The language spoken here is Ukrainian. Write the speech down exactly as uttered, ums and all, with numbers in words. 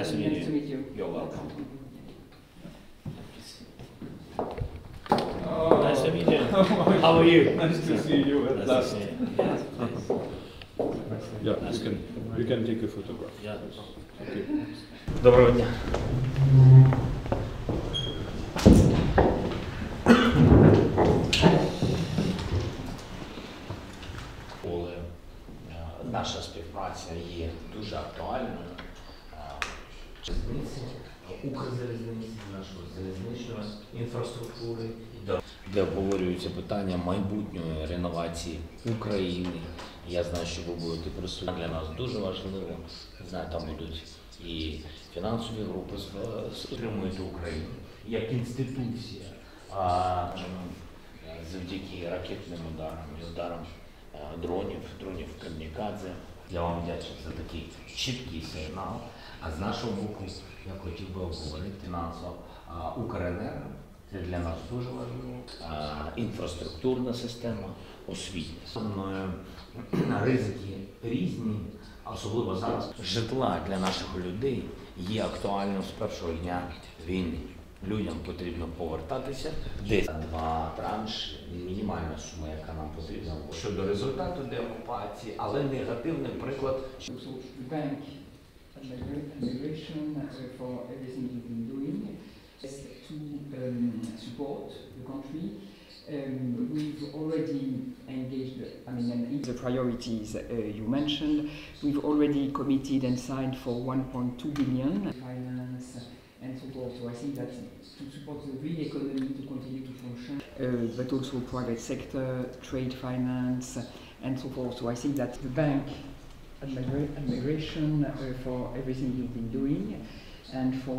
Nice to meet Nice to you. meet you. You're welcome. Oh. Nice to meet you. How are you? Nice to see you at Nice to last. see you. Yes, please. Yeah, you can, you can take a photograph. Yeah. Okay. Доброго дня. Коли е, наша співпраця є дуже актуальною, залізниці, Укрзалізниці, нашої залізничної інфраструктури, де обговорюються питання майбутньої реновації України. Я знаю, що ви будете присутні. Для нас дуже важливо. Знаю, там будуть і фінансові групи підтримують Україну як інституція, а завдяки ракетним ударам і ударам дронів, дронів-камікадзе. Я вам вдячний за такий чіткий сигнал. А з нашого боку я хотів би обговорити назва УКРЕНЕРГО. Це для нас дуже важливо. Інфраструктурна система, освітня. Ризики різні, особливо зараз. Житла для наших людей є актуальним з першого дня війни. Людям потрібно повертатися десь два транші, мінімальна сума, яка нам потрібна щодо результату деокупації, але негативний приклад. Bank admiration for everything you've been doing to um, support the country. Um, we've already engaged, I mean, in the priorities uh, you mentioned. We've already committed and signed for one point two billion finance and so forth. So I think that to support the real economy to continue to function, uh, but also private sector, trade finance, and so forth. So I think that the bank admiration uh, for everything you've been doing, and for